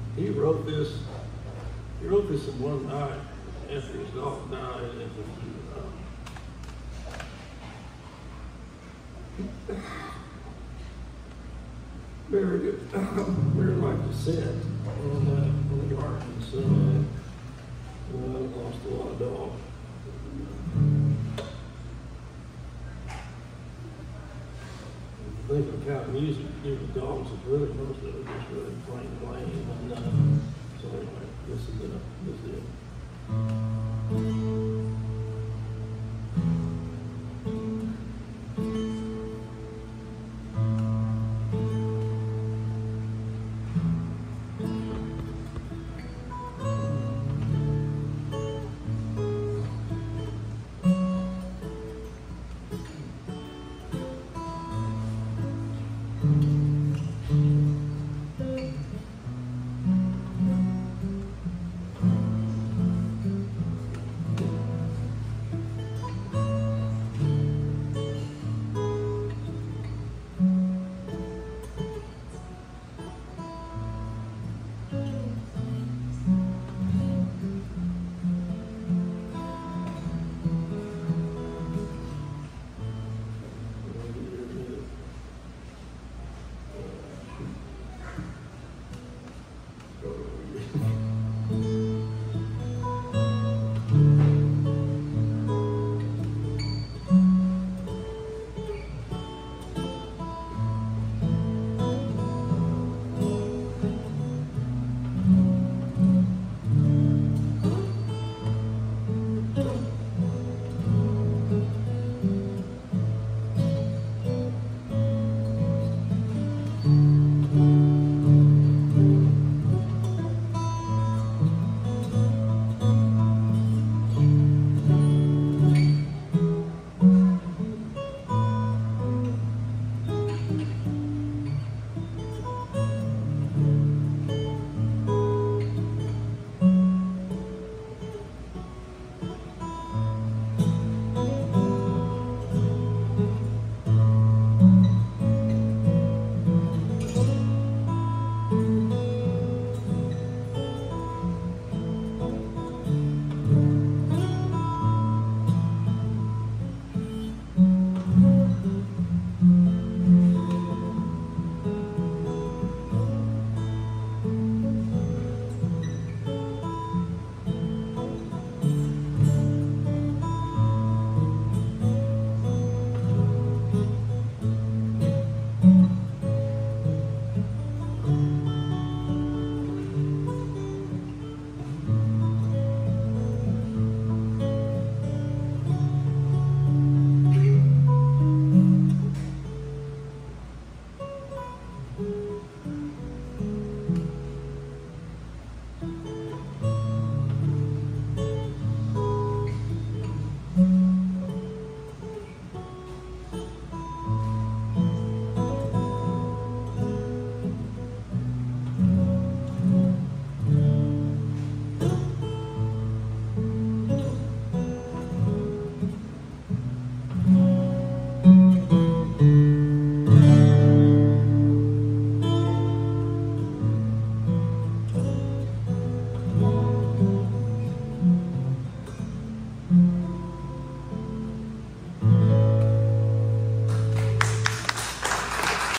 He wrote this in one night after his dog died. Buried it where like to sit on the yard and sun. I lost a lot of dogs. I think the kind of music you do with dogs is really most of it just really plain.